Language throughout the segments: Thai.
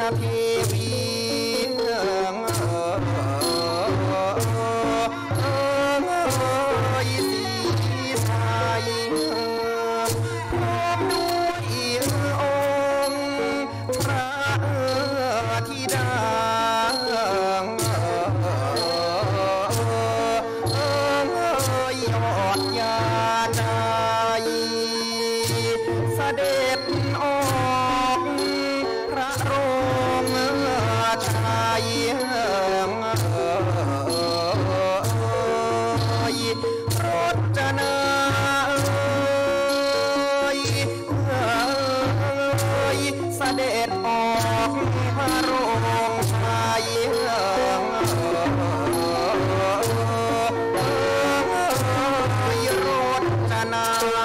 เทวีสีใสพร้อมด้วยองค์พระธิดายอดยาใจเสด็จออกพระโรงชัยรจนาเสด็จออกพระโรงชัยรจนา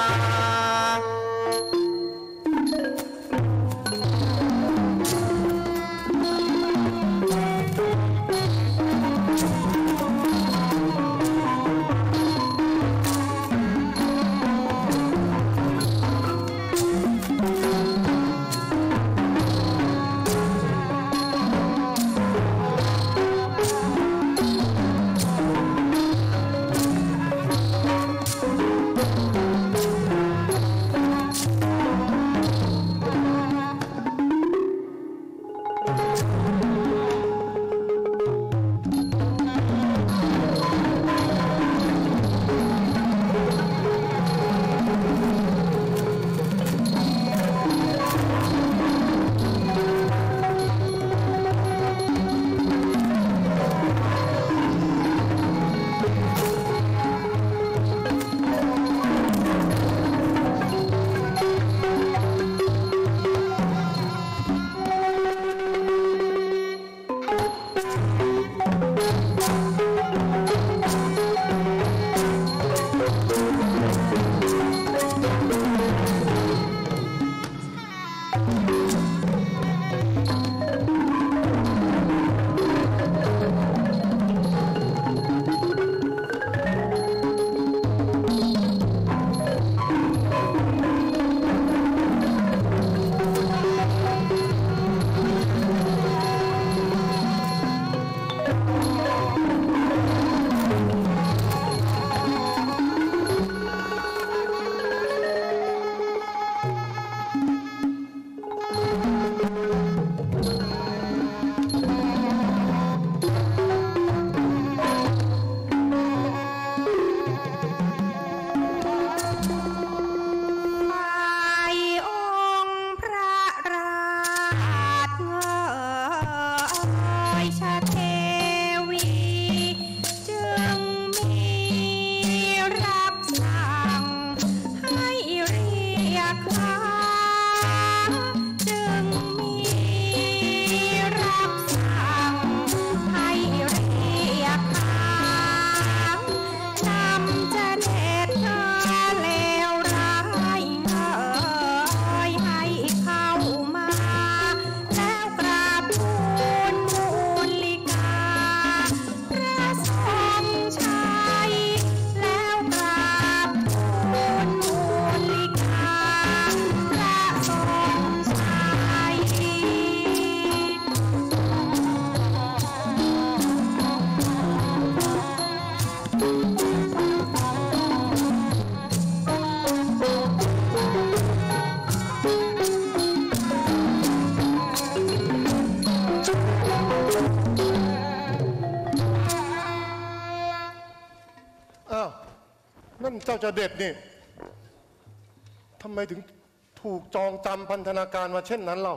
นั่นเจ้าจะเด็ดนี่ทำไมถึงถูกจองจำพันธนาการมาเช่นนั้นเล่า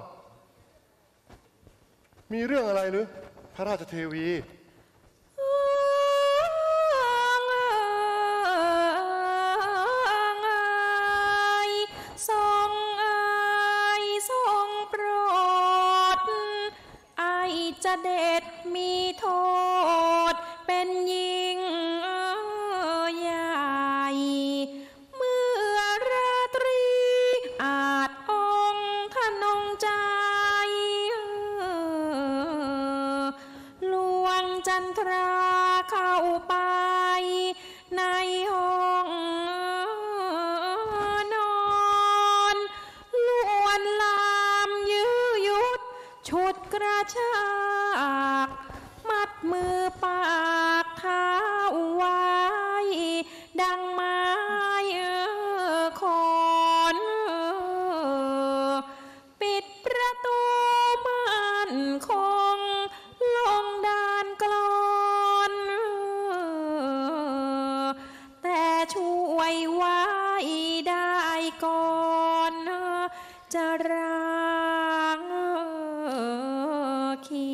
มีเรื่องอะไรหรือพระราชเทวีทรงโปรดจะเด็ดมีโทษเป็นยิ่งใหญ่เมื่อราตรีอาจองค์ขนงใจลวงจันทราเข้าไปในห้องนอนลวนลามยื้อยุดฉุดกระวยไว้ได้ก่อนจะร้างคี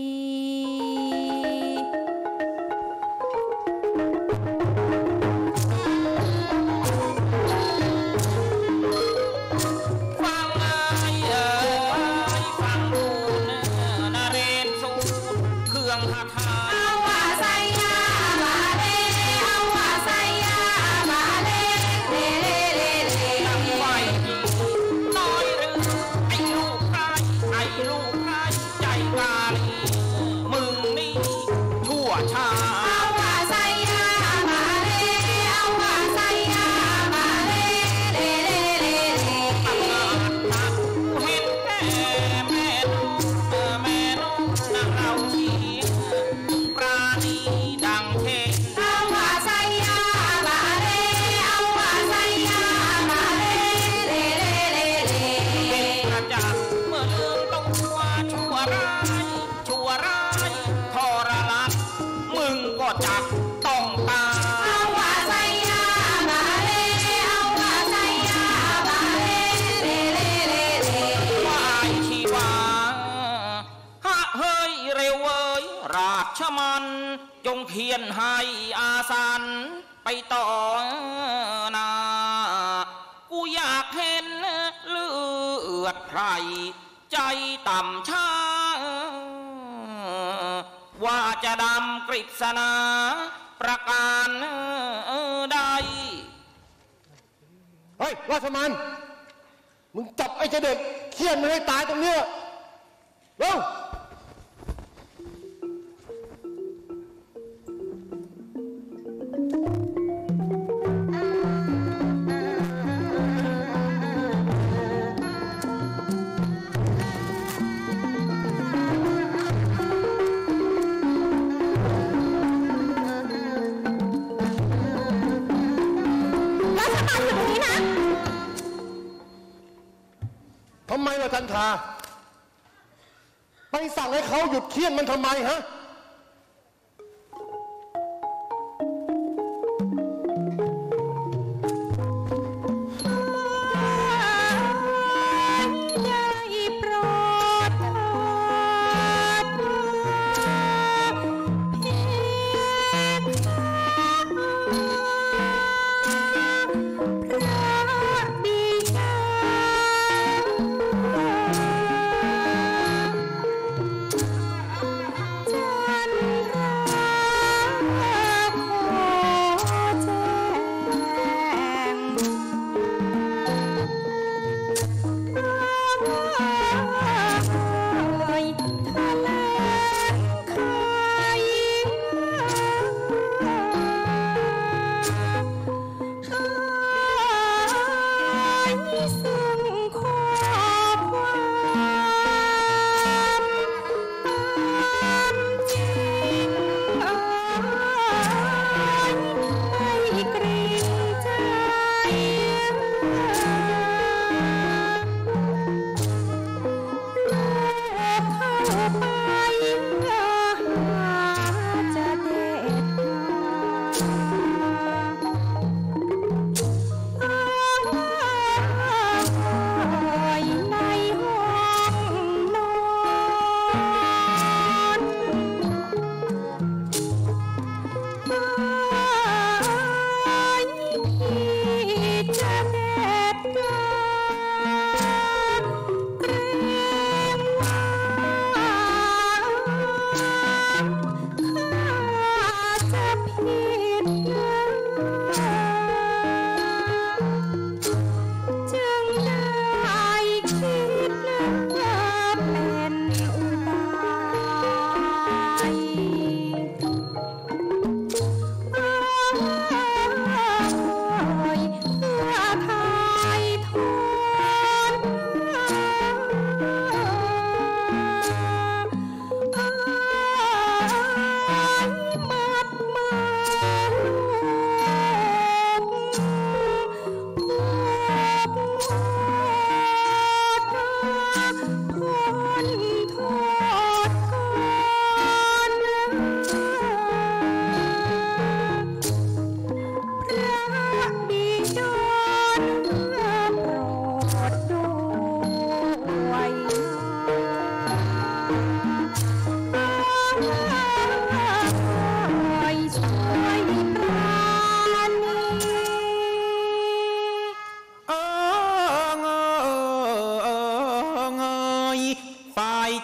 จงเขียนให้อาสันไปต่อหน้ากูอยากเห็นเลือดไพรใจต่ำช้าว่าจะดำกฤษณาประการใดเฮ้ยราชมันมึงจับไอ้เจเด็กเคี่ยนมันให้ตายตรงเนี้ยเร็วทำไมล่ะจันทราไปสั่งให้เขาหยุดเคี่ยนมันทำไมฮะ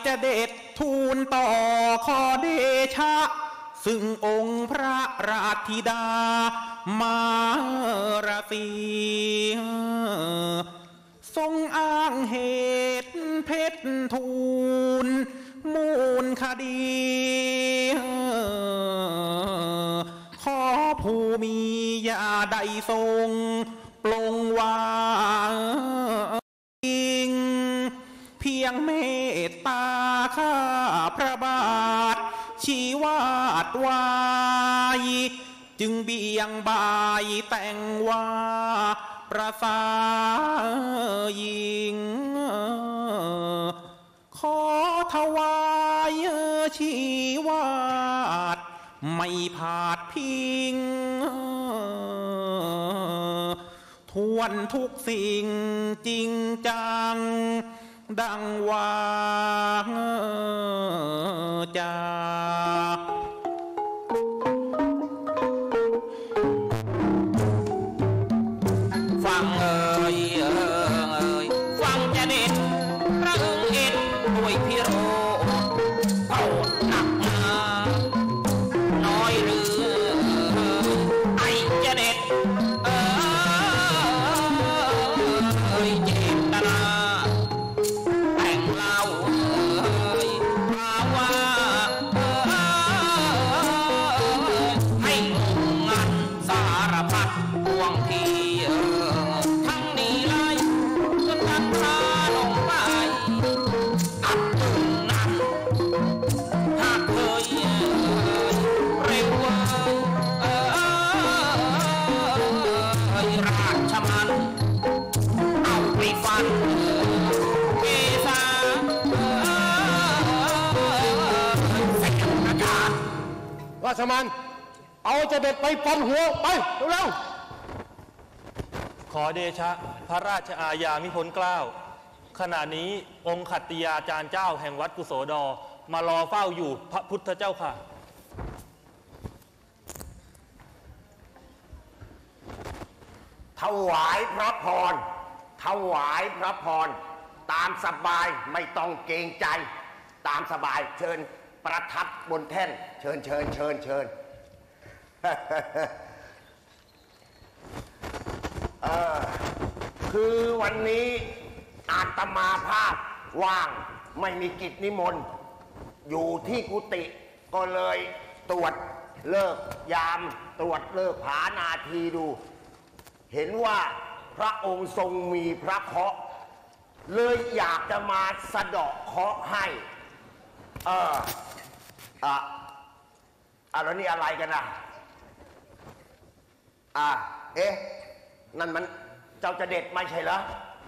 จะเด็ดทูลต่อขอเดชะซึ่งองค์พระราชธิดามาราศีทรงอ้างเหตุเพชรทูลมูลคดีขอผู้มียาใดทรงปลงวางเพียงเมตตาข้าพระบาทชีวาดวายจึงเบี่ยงบายแต่งว่าประสายิงขอถวายชีวาดไม่ผาดพิงทวนทุกสิ่งจริงจังดังว่าจาฟังฟังจะเด็ดพระองค์เอ็ดด้วยพิโรโปรดหนักหนาน้อยหรือไอจะเด็ดเจตนาแต่งเล่ามาว่าให้งานสารพัดพวงทีทั้งนี้ไล่จนนักพาลงไปอับตึงนั้นหากเคยเร็วราชมันเอาไปฟันเกษาเสียงประกาศราชมันเอาจะเด็ดไปฟันหัวไปเร็วขอเดชะพระราชอาญามิพ้นเกล้าขณะนี้องค์ขัตติยาจารย์เจ้าแห่งวัดกุโสดมารอเฝ้าอยู่พระพุทธเจ้าค่ะถวายพระพรถวายพระพรตามสบายไม่ต้องเกรงใจตามสบายเชิญประทับบนแท่นเชิญคือวันนี้อาตมาภาพว่างไม่มีกิจนิมนต์อยู่ที่กุฏิก็เลยตรวจเลิกยามตรวจเลิกผานาทีดูเห็นว่าพระองค์ทรงมีพระเคราะห์เลยอยากจะมาสะเดาะเคราะห์ให้แล้วนี่อะไรกันนะเอ๊ะนั่นมันเจ้าจะเด็ดไม่ใช่เหรอ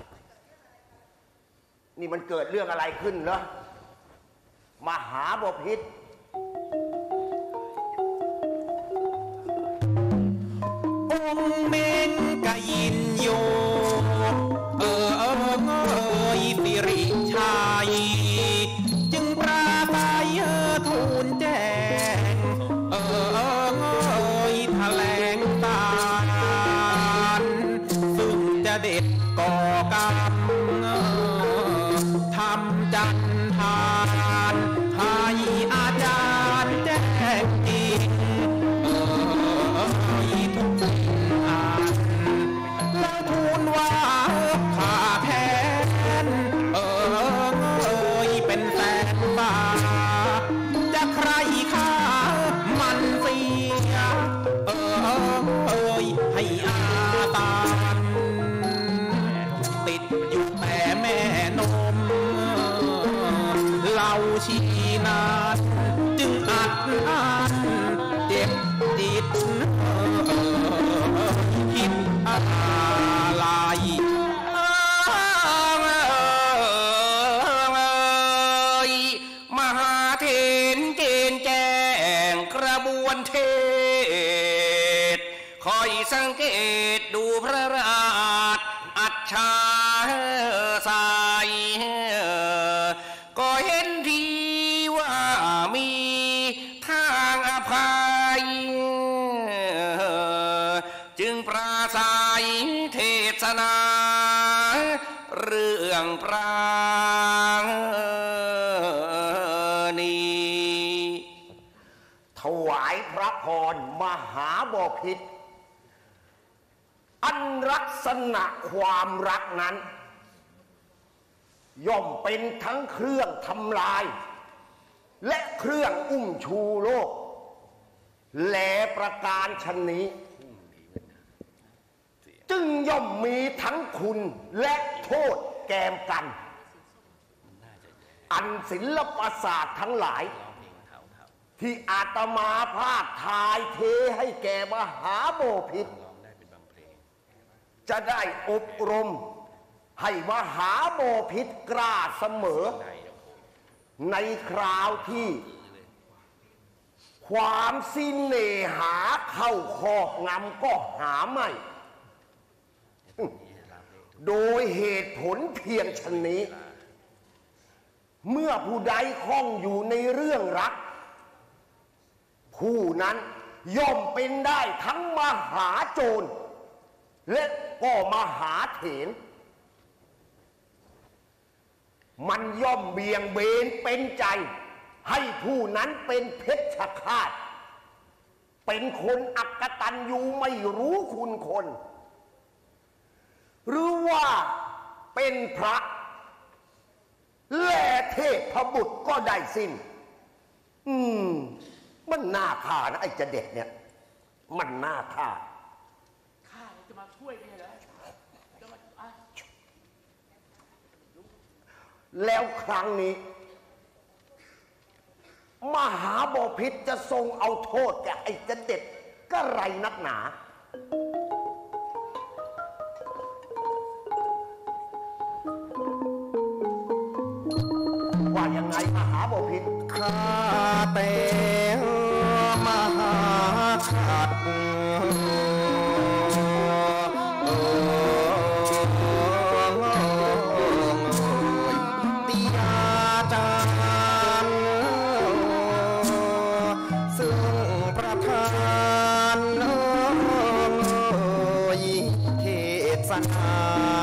นี่มันเกิดเรื่องอะไรขึ้นเหรอมหาบพิตรองค์เมงกะยินโยสิริชัยจึงปราศัยทูลแจ้งแถลงตารซึ่งจะเด็ดก่อกรรมทำจันทานให้อาจารย์แจ้งจริงทุกสิ่งอ่านแล้วทูลว่าข้าแทนเป็นแสนบาจะใครข้ามันเสียให้อาตานติดอยู่แต่แม่นมเราชีนานจึงอัดอั้นเจ็บจิตคิดอะไรมหาเถรเกณฑ์แจ้งกระบวนเทศคอยสังเกตดูพระราชอัจฉริยก็เห็นทีว่ามีทางอภัยจึงปราศัยเทศนาเรื่องปรางหาบพิตรอันลักษณะความรักนั้นย่อมเป็นทั้งเครื่องทำลายและเครื่องอุ้มชูโลกและประการชนนี้จึงย่อมมีทั้งคุณและโทษแกมกันอันศิลปศาสตร์ทั้งหลายที่อาตมาภาพทายเทให้แก่มหาบพิตรจะได้อบรมให้มหาบพิตรกล้าเสมอในคราวที่ความสิเนหาเข้าครอบงำก็หาไม่โดยเหตุผลเพียงชนนี้เมื่อผู้ใดคล้องอยู่ในเรื่องรักผู้นั้นย่อมเป็นได้ทั้งมหาโจรและก็มหาเถรมันย่อมเบี่ยงเบนเป็นใจให้ผู้นั้นเป็นเพชฌฆาตเป็นคนอักตันยูไม่รู้คุณคนหรือว่าเป็นพระแล่เทพบุตรก็ได้สิ้นมันน่าฆ่านะไอ้จะเด็ดเนี่ยมันน่าฆ่าข้าจะมาช่วยนี่เหรอแล้วครั้งนี้มหาบพิตรจะทรงเอาโทษแก่ไอ้จะเด็ดก็ไรนักหนาว่ายังไงมหาบพิตรข้าแต่มหาขัดติยาจารย์ซึ่งประธานเทศนา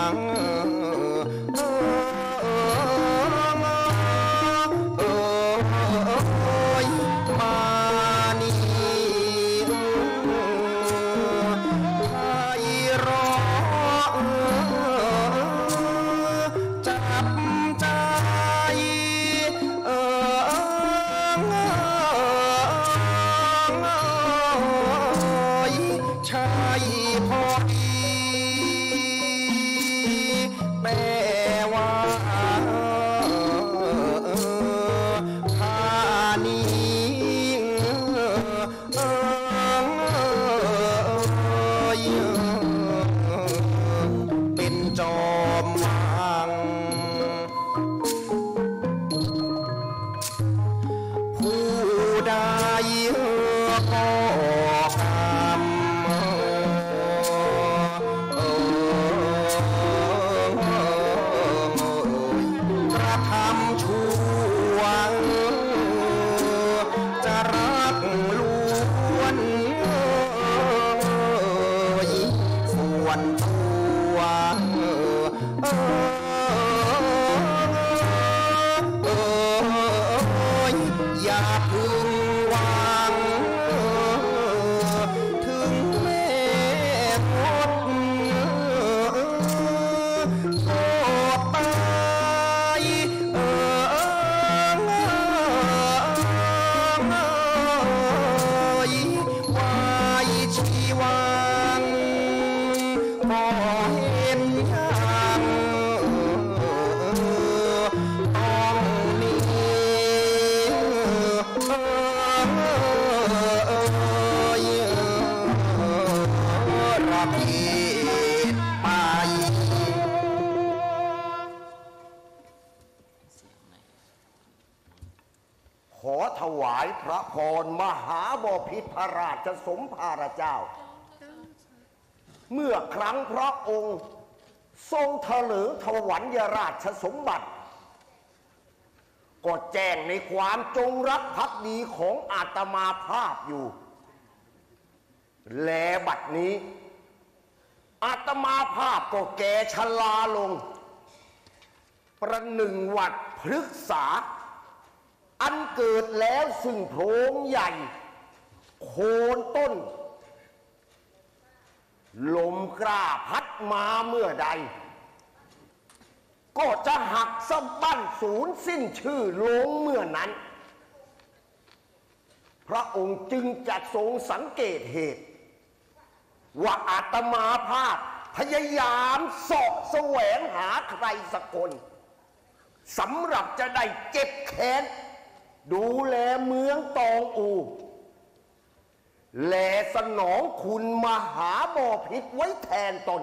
ถวายพระพรมหาบพิตรพระราชสมภารเจ้าเมื่อครั้งพระองค์ทรงเถลิงถวัลยราชสมบัติก็แจ้งในความจงรักภักดีของอาตมาภาพอยู่และบัดนี้อาตมาภาพก็แก่ชราลงประหนึ่งหวัดพฤกษาอันเกิดแล้วซึ่งโพรงใหญ่โคนต้นลมกล้าพัดมาเมื่อใดก็จะหักสะบั้นสูญสิ้นชื่อลงเมื่อนั้นพระองค์จึงจะทรงสังเกตเหตุว่าอาตมาภาพพยายามเสาะแสวงหาใครสักคนสำหรับจะได้เจ็บแค้นดูแลเมืองตองอูแลสนองคุณมหาบพิตรไว้แทนตน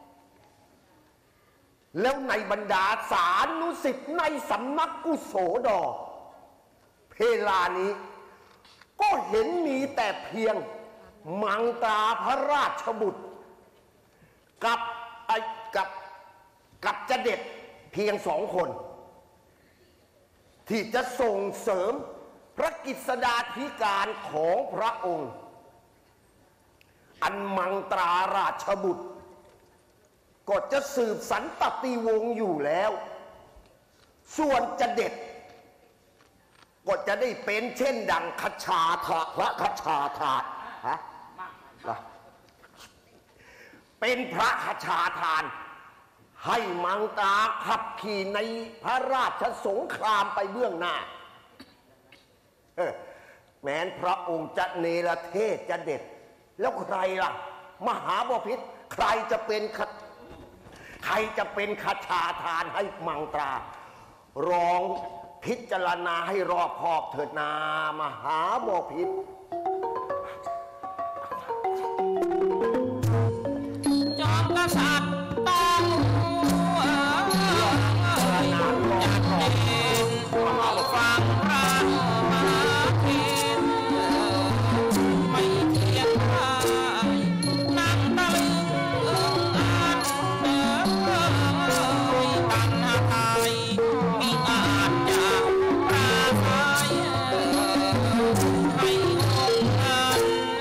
แล้วในบรรดาสานุสิทธิ์ในสำนักกุโสดอเพลานี้ก็เห็นมีแต่เพียงมังตราพระราชบุตรกับจะเด็ดเพียง2 คนที่จะส่งเสริมพระกิษดาธิการของพระองค์อันมังตราราชบุตรก็จะสืบสันตติวงศ์อยู่แล้วส่วนจะเด็ดก็จะได้เป็นเช่นดังคชาทาพระคชาทานเป็นพระคชาทานให้มังตราขับขี่ในพระราชสงครามไปเบื้องหน้าแม้นพระองค์จะเนรเทศจะเด็ดแล้วใครล่ะมหาบพิตรใครจะเป็นคชาทานให้มังตรารองพิจารณาให้รอบคอบเถิดนามหาบพิตรจอมกษัตริย์ต้องจัดเด่นฟังพระมาเทศไม่เทียบใครนั่งตะลึงอ่านตันหาไทยมีอาจจะปราศัยให้งงงัน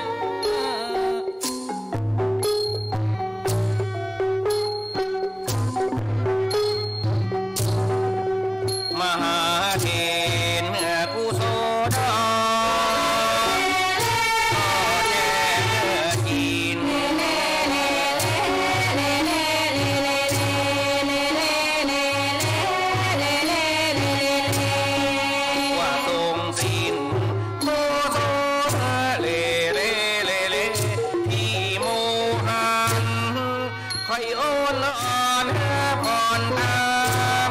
มหาเถรกุโสดาก็แจ้งกินว่าทรงสิ้นโมโสเลเลเลเลที่โมหันคอยโอนละอ่อนผ่อนตาม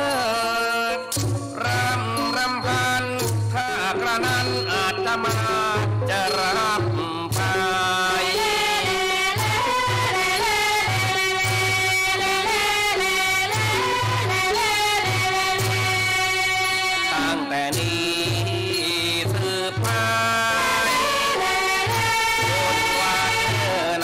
รำพันถ้ากระนั้นอาตมาจะรับไปตั้งแต่นี้สืบไปจนวันนา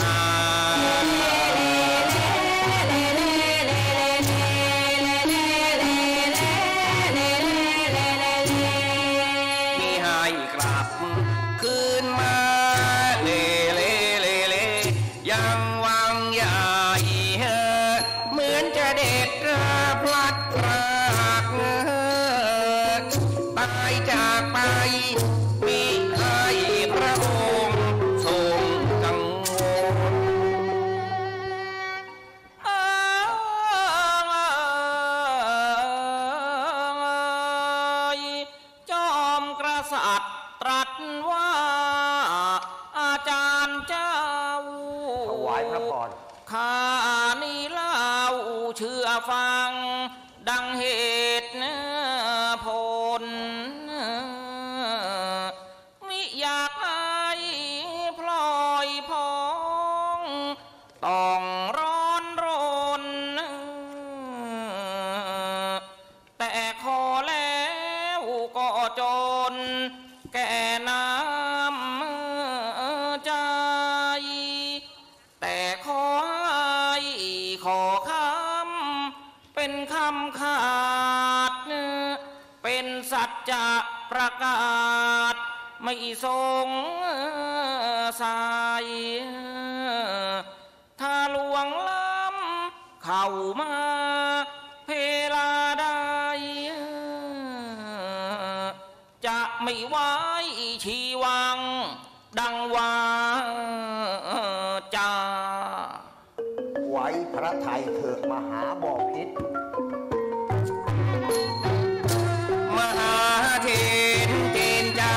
ข้านี่เล่าเชื่อฟังดังเหตุผลมิอยากให้พลอยพองต้องร้อนรนแต่ขอแล้วก็จนแก่น้ำใจแต่ขอให้ขอคำเป็นคำขาดเป็นสัจจะประกาศไม่สงสัยถ้าลวงล้ำเข้ามาเพลาใดจะไม่ไว้ชีวังดังวาจาเถอะมหาบ่อพิษมหาเทนเจนใจ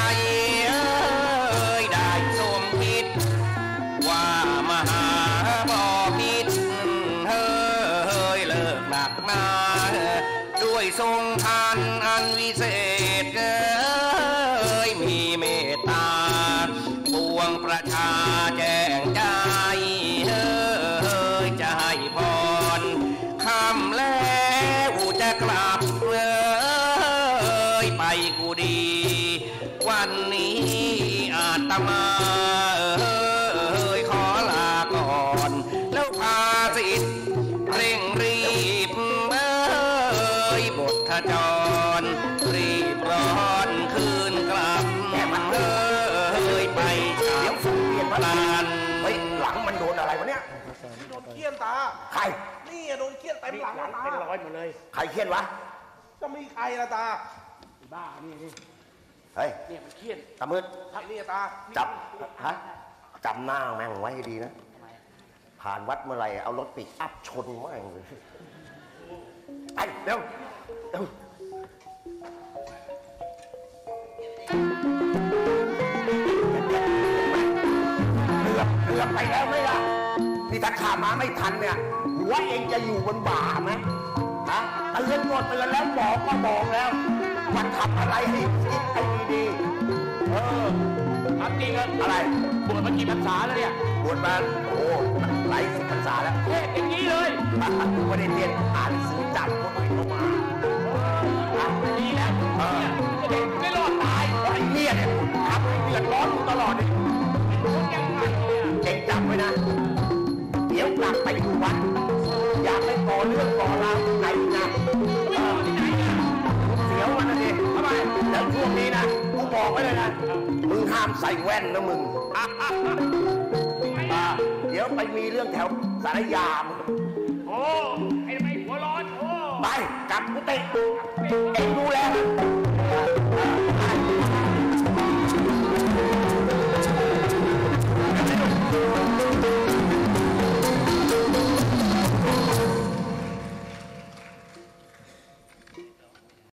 ได้สมคิดว่ามหาบ่อพิษเลิกหนักหนาด้วยทรงทานอันวิเศษมีเมตตาปวงประชาแจ้งใจจะให้พรคำแล้วจะกลับไปกูดีวันนี้อาตมาขอลาก่อนแล้วพาสิทธิ์เร่งรีบบทขจรรีบร้อนคืนกลับไปเดี๋ยวฝุ่นเปลี่ยนมาลานเฮ้ยหลังมันโดนอะไรวะเนี่ยโดนเคี่ยนตาใครนี่โดนเคี่ยนเต็มหลังตาเป็นร้อยหมดเลยใครเคี่ยนวะจะมีใครละตาบ้านี่เฮ้ยเนี่ยมันเคี่ยนตามืดนี่ตาจับฮะจำหน้าแม่งไว้ให้ดีนะผ่านวัดเมื่อไหร่เอารถปิกอัพชนแม่งเลยไปเร็วเกือบไปแล้วไหมล่ะนี่ถ้าข้ามาไม่ทันเนี่ยหัวเองจะอยู่บนบ่าไหมฮะเตือนก็เตือนแล้วบอกก็บอกแล้วมันทำอะไรให้คิดให้ดีๆทำจริงอะไรบวชมากี่พรรษาแล้วเนี่ยบวชมาโอ้หลายสิบพรรษาแล้วเทศอย่างนี้เลยไม่ได้เรียนอ่านสื่อจำคนอื่นเข้ามาดีแล้วเด็กไม่รอดตายไอ้เนี่ยทำให้เดือดร้อนอยู่ตลอดเลยเก่งจำไว้นะเดี๋ยวกลับไปอยู่วัดอยากไปก่อเรื่องก่อราวไหนนะเสียวมันนะดิทำไมแล้วช่วงนี้นะกูบอกไว้เลยนะมึงห้ามใส่แว่นนะมึงเดี๋ยวไปมีเรื่องแถวสารยามโอ้ไอ้ไม่หัวร้อนโอ้ไปกลับกุฏิเอ็งดูแล